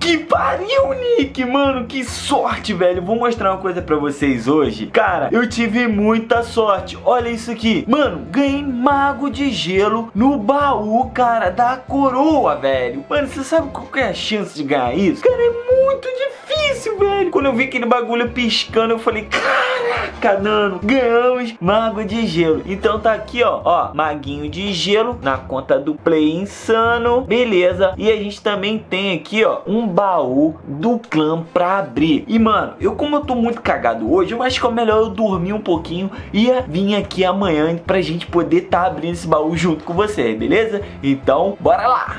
que pariu, Nick, mano, que sorte, velho. Vou mostrar uma coisa pra vocês hoje. Cara, eu tive muita sorte. Olha isso aqui, mano, ganhei Mago de Gelo no baú, cara, da coroa, velho. Mano, você sabe qual que é a chance de ganhar isso? Cara, é muito difícil, velho. Quando eu vi aquele bagulho piscando, eu falei, caraca, Nano, ganhamos Mago de Gelo. Então tá aqui, ó, Maguinho de Gelo na conta do Play Insano, beleza. E a gente também tem aqui, ó, um baú do clã pra abrir. E, mano, como eu tô muito cagado hoje, eu acho que é melhor eu dormir um pouquinho e vir aqui amanhã pra gente poder tá abrindo esse baú junto com você, beleza? Então, bora lá!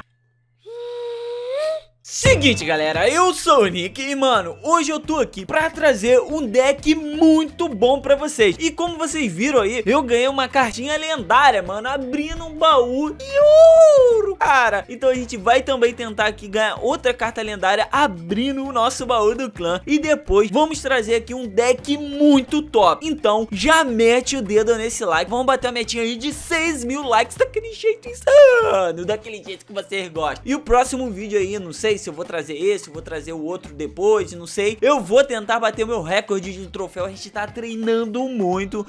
Seguinte, galera, eu sou o Nick e, mano, hoje eu tô aqui pra trazer um deck muito bom pra vocês. E como vocês viram aí, eu ganhei uma cartinha lendária, mano, abrindo um baú de ouro, cara. Então a gente vai também tentar aqui ganhar outra carta lendária abrindo o nosso baú do clã. E depois vamos trazer aqui um deck muito top. Então já mete o dedo nesse like. Vamos bater a metinha aí de 6.000 likes daquele jeito insano, daquele jeito que vocês gostam. E o próximo vídeo aí, não sei se eu vou trazer esse, eu vou trazer o outro depois, não sei. Eu vou tentar bater o meu recorde de troféu. A gente tá treinando muito.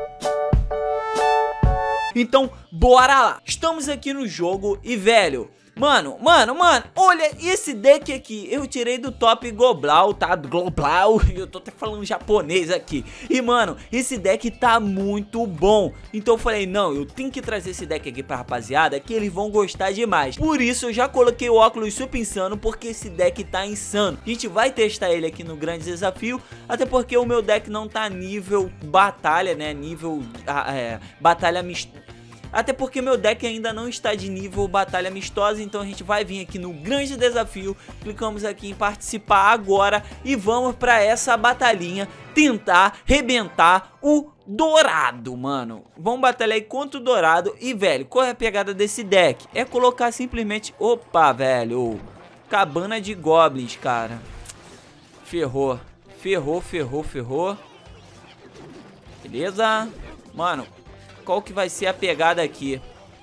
Então, bora lá. Estamos aqui no jogo e, velho, Mano, olha esse deck aqui. Eu tirei do Top Global, tá? Global, eu tô até falando japonês aqui. E, mano, esse deck tá muito bom. Então eu falei, não, eu tenho que trazer esse deck aqui pra rapaziada, que eles vão gostar demais. Por isso eu já coloquei o óculos super insano, porque esse deck tá insano. A gente vai testar ele aqui no grande desafio, até porque o meu deck não tá nível batalha, né? Nível batalha mistura. Até porque meu deck ainda não está de nível batalha amistosa. Então a gente vai vir aqui no grande desafio. Clicamos aqui em participar agora. E vamos para essa batalhinha tentar rebentar o dourado, mano. Vamos batalhar aí contra o dourado. E, velho, qual é a pegada desse deck? É colocar simplesmente... Opa, velho. Cabana de goblins, cara. Ferrou. Ferrou. Beleza? Mano... Qual que vai ser a pegada aqui?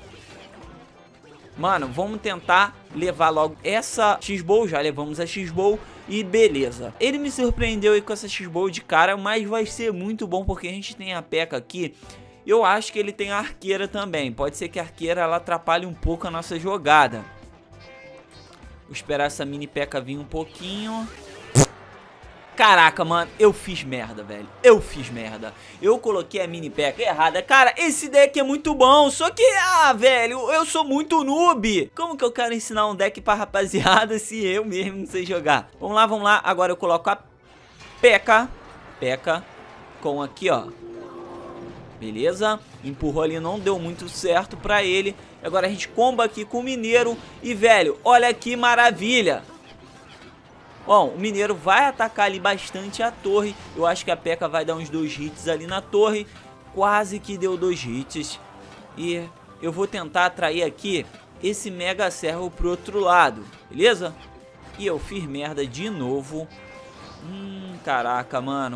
Mano, vamos tentar levar logo essa X-Bow. Já levamos a X-Bow e beleza. Ele me surpreendeu aí com essa X-Bow de cara, mas vai ser muito bom porque a gente tem a P.E.K.K.A aqui. Eu acho que ele tem a arqueira também. Pode ser que a arqueira ela atrapalhe um pouco a nossa jogada. Vou esperar essa mini P.E.K.K.A vir um pouquinho. Caraca, mano, eu fiz merda, velho. Eu coloquei a mini P.E.K.K.A errada. Cara, esse deck é muito bom. Só que, velho, eu sou muito noob. Como que eu quero ensinar um deck pra rapaziada se eu mesmo não sei jogar? Vamos lá. Agora eu coloco a P.E.K.K.A com aqui, ó. Beleza. Empurrou ali, não deu muito certo pra ele. Agora a gente comba aqui com o mineiro. E, velho, olha que maravilha. Bom, o mineiro vai atacar ali bastante a torre. Eu acho que a P.E.K.K.A vai dar uns 2 hits ali na torre. Quase que deu 2 hits. E eu vou tentar atrair aqui esse mega servo pro outro lado, beleza? E eu fiz merda de novo. Caraca, mano.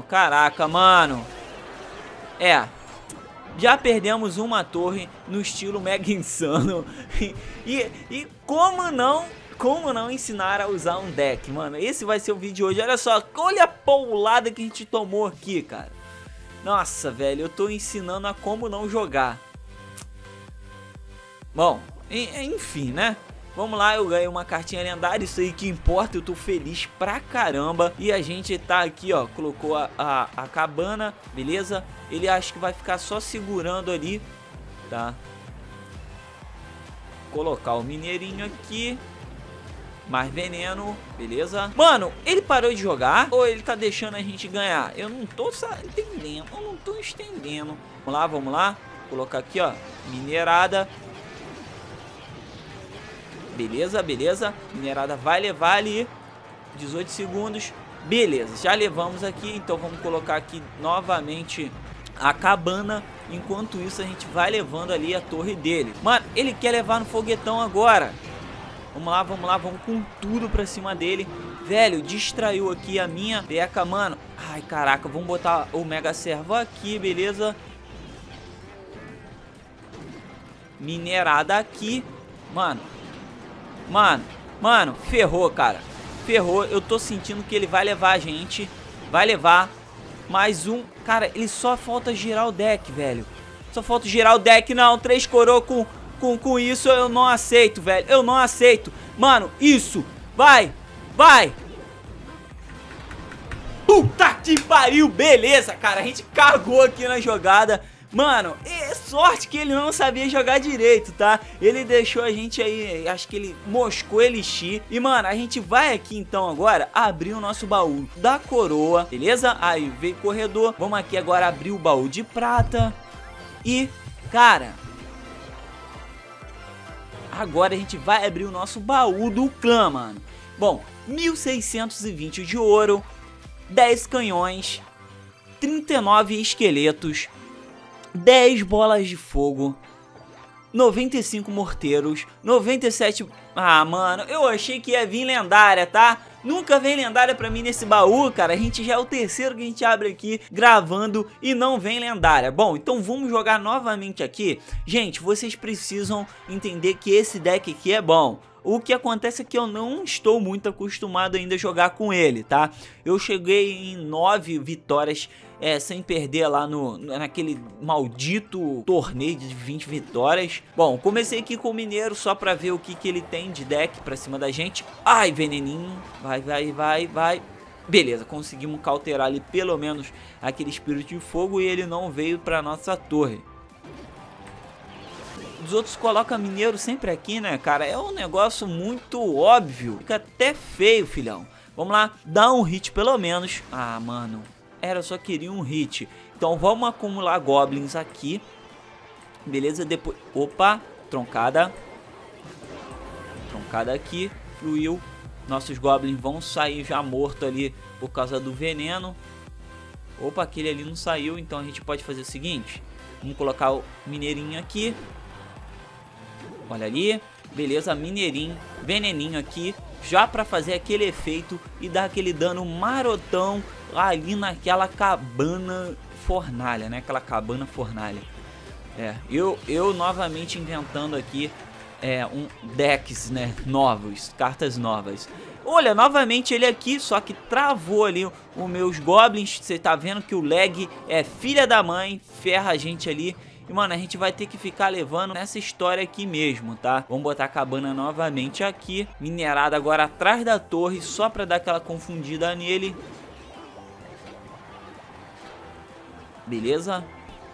Já perdemos uma torre no estilo mega insano. E como não ensinar a usar um deck, mano? Esse vai ser o vídeo de hoje. Olha só, olha a paulada que a gente tomou aqui, cara. Nossa, velho, eu tô ensinando a como não jogar. Bom, enfim, né? Vamos lá, eu ganhei uma cartinha lendária, isso aí que importa, eu tô feliz pra caramba. E a gente tá aqui, ó, colocou a cabana, beleza? Ele acho que vai ficar só segurando ali, tá? Colocar o mineirinho aqui. Mais veneno, beleza? Mano, ele parou de jogar ou ele tá deixando a gente ganhar? Eu não tô entendendo, Vamos lá. Colocar aqui, ó, minerada. Beleza. Minerada vai levar ali 18 segundos. Beleza, já levamos aqui. Então vamos colocar aqui novamente a cabana. Enquanto isso a gente vai levando ali a torre dele. Mano, ele quer levar no foguetão agora. Vamos lá, vamos com tudo pra cima dele. Velho, distraiu aqui a minha P.E.K.K.A, mano. Ai, caraca, vamos botar o mega servo aqui, beleza? Minerada aqui. Mano, ferrou, cara. ferrou. Eu tô sentindo que ele vai levar a gente. Vai levar mais um. Cara, ele só falta girar o deck, velho. Só falta girar o deck. Não, 3 coroa com isso eu não aceito, velho. Eu não aceito. Mano, isso. Vai. Vai. Puta que pariu. Beleza, cara. A gente cagou aqui na jogada. Mano, é sorte que ele não sabia jogar direito, tá? Ele deixou a gente aí, acho que ele moscou Elixir. E, mano, a gente vai aqui, então, agora, abrir o nosso baú da coroa, beleza? Aí, veio corredor. Vamos aqui agora abrir o baú de prata. E, cara, agora a gente vai abrir o nosso baú do clã, mano. Bom, 1620 de ouro, 10 canhões, 39 esqueletos, 10 bolas de fogo, 95 morteiros, 97... Ah, mano, eu achei que ia vir lendária, tá? Nunca vem lendária pra mim nesse baú, cara. A gente já é o terceiro que a gente abre aqui gravando e não vem lendária. Bom, então vamos jogar novamente aqui. Gente, vocês precisam entender que esse deck aqui é bom. O que acontece é que eu não estou muito acostumado ainda a jogar com ele, tá? Eu cheguei em 9 vitórias sem perder lá naquele maldito torneio de 20 vitórias. Bom, comecei aqui com o Mineiro só pra ver o que ele tem de deck pra cima da gente. Ai, veneninho. Vai, vai, vai, vai. Beleza, conseguimos cauterar ali pelo menos aquele espírito de fogo e ele não veio pra nossa torre. Os outros colocam mineiro sempre aqui, né, cara? É um negócio muito óbvio. Fica até feio, filhão. Vamos lá, dá um hit pelo menos. Ah, mano, eu só queria um hit. Então vamos acumular goblins aqui. Beleza, depois... Opa, troncada. Troncada aqui, fluiu. Nossos goblins vão sair já morto ali por causa do veneno. Opa, aquele ali não saiu, então a gente pode fazer o seguinte. Vamos colocar o mineirinho aqui. Olha ali, beleza, mineirinho, veneninho aqui, já pra fazer aquele efeito e dar aquele dano marotão ali naquela cabana fornalha, né? Aquela cabana fornalha. Eu novamente inventando aqui decks, né? Novos, cartas novas. Olha, novamente ele aqui, só que travou ali os meus goblins. Você tá vendo que o lag é filha da mãe, ferra a gente ali. E, mano, a gente vai ter que ficar levando nessa história aqui mesmo, tá? Vamos botar a cabana novamente aqui. Minerada agora atrás da torre, só pra dar aquela confundida nele. Beleza?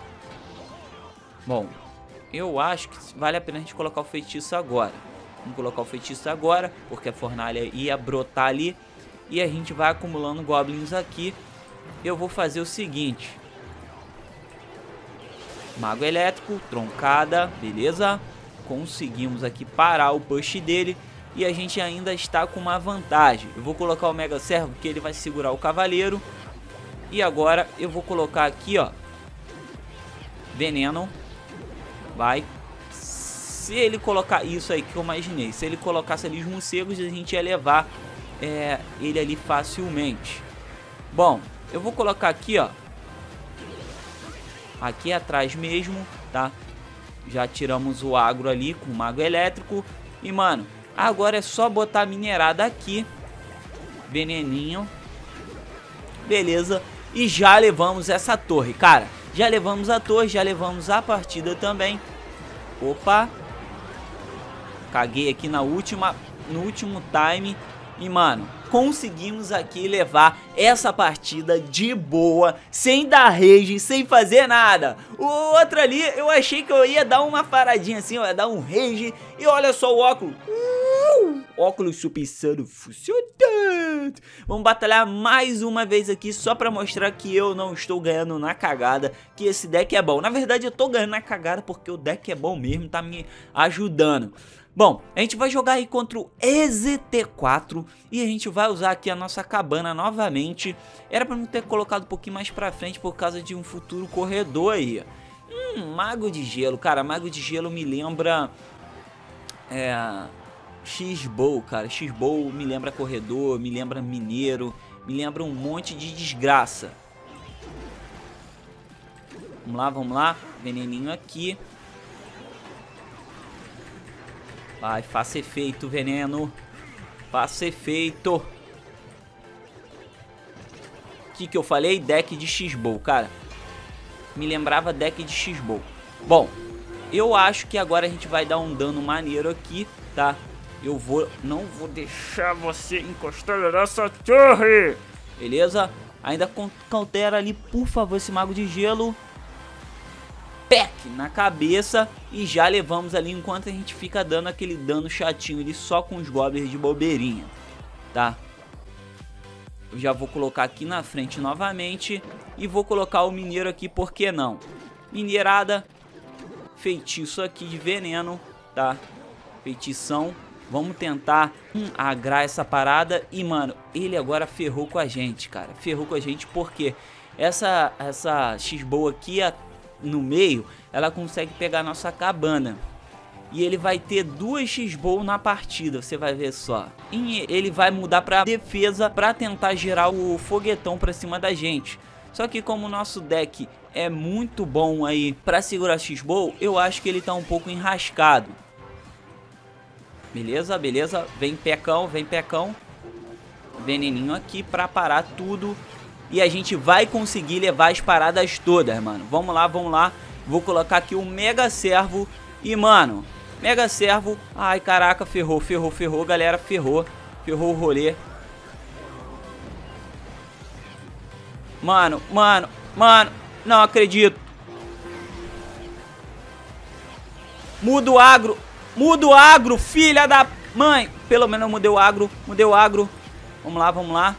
Bom, eu acho que vale a pena a gente colocar o feitiço agora. Vamos colocar o feitiço agora, porque a fornalha ia brotar ali. E a gente vai acumulando goblins aqui. Eu vou fazer o seguinte... Mago elétrico, troncada, beleza? Conseguimos aqui parar o push dele e a gente ainda está com uma vantagem. Eu vou colocar o mega servo que ele vai segurar o cavaleiro. E agora eu vou colocar aqui, ó, veneno. Vai. Se ele colocar isso aí que eu imaginei, se ele colocasse ali os morcegos, a gente ia levar ele ali facilmente. Bom, eu vou colocar aqui, ó, aqui atrás mesmo, tá? Já tiramos o agro ali com o mago elétrico. E, mano, agora é só botar a minerada aqui. Veneninho. Beleza. E já levamos essa torre, cara. Já levamos a torre, já levamos a partida também. Opa. Caguei aqui no último time. E, mano, conseguimos aqui levar essa partida de boa, sem dar rage, sem fazer nada. O outro ali, eu achei que eu ia dar uma paradinha assim, eu ia dar um rage. E olha só o óculos. Óculos Super Sano funcionando. Vamos batalhar mais uma vez aqui, só pra mostrar que eu não estou ganhando na cagada, que esse deck é bom. Na verdade, eu tô ganhando na cagada porque o deck é bom mesmo, tá me ajudando. Bom, a gente vai jogar aí contra o EZT4 e a gente vai usar aqui a nossa cabana novamente. Era pra não ter colocado um pouquinho mais pra frente por causa de um futuro corredor aí. Mago de Gelo, cara, Mago de Gelo me lembra... X-Bow, cara, X-Bow me lembra corredor, me lembra mineiro, me lembra um monte de desgraça. Vamos lá, veneninho aqui. Vai, faça efeito, veneno. Faça efeito. que eu falei? Deck de X-Bow, cara. Me lembrava deck de X-Bow. Bom, eu acho que agora a gente vai dar um dano maneiro aqui, tá? Não vou deixar você encostar nessa torre. Beleza? Ainda cautela ali, por favor, esse mago de gelo. Peck na cabeça. E já levamos ali enquanto a gente fica dando aquele dano chatinho ali só com os goblins de bobeirinha, tá? Eu já vou colocar aqui na frente novamente. E vou colocar o mineiro aqui, por que não? Minerada. Feitiço aqui de veneno, tá? Feitição. Vamos tentar agrar essa parada. E, mano, ele agora ferrou com a gente, cara. Ferrou com a gente porque essa X-Bow aqui no meio, ela consegue pegar a nossa cabana. E ele vai ter 2 X-Bow na partida, você vai ver só. E ele vai mudar pra defesa pra tentar gerar o foguetão pra cima da gente. Só que como o nosso deck é muito bom aí pra segurar X-Bow, eu acho que ele tá um pouco enrascado. Beleza, beleza. Vem pecão, vem pecão. Veneninho aqui pra parar tudo. E a gente vai conseguir levar as paradas todas, mano. Vamos lá, vamos lá. Vou colocar aqui o Mega Servo. E, mano, Mega Servo. Ai, caraca, ferrou, ferrou, ferrou, galera. Ferrou, ferrou o rolê. Mano, mano, mano. Não acredito. Muda o agro. Muda o agro, filha da mãe. Pelo menos eu mudei o agro. Mudei o agro. Vamos lá, vamos lá.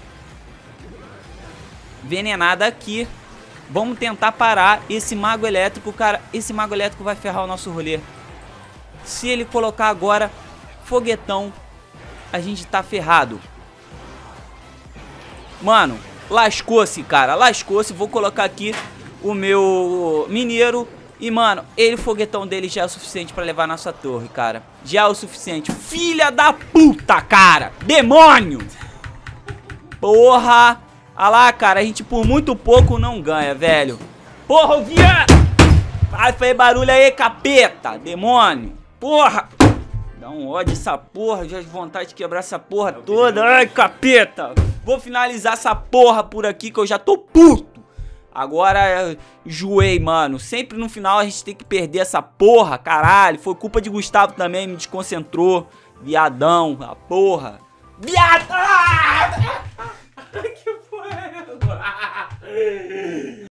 Venenada aqui. Vamos tentar parar esse mago elétrico, cara. Esse mago elétrico vai ferrar o nosso rolê. Se ele colocar agora foguetão, a gente tá ferrado. Mano, lascou-se, cara. Lascou-se. Vou colocar aqui o meu mineiro. E, mano, o foguetão dele já é o suficiente pra levar a nossa torre, cara. Já é o suficiente. Filha da puta, cara. Demônio. Porra. Ah lá, cara, a gente por muito pouco não ganha, velho. Porra, o guia! Ai, faz barulho aí, capeta. Demônio. Porra. Dá um ódio essa porra. Já de vontade de quebrar essa porra toda. Ai, capeta. Vou finalizar essa porra por aqui que eu já tô puto. Agora, enjoei, mano. Sempre no final a gente tem que perder essa porra, caralho. Foi culpa de Gustavo também, me desconcentrou. Viadão, a porra. Viadão! Que porra é essa?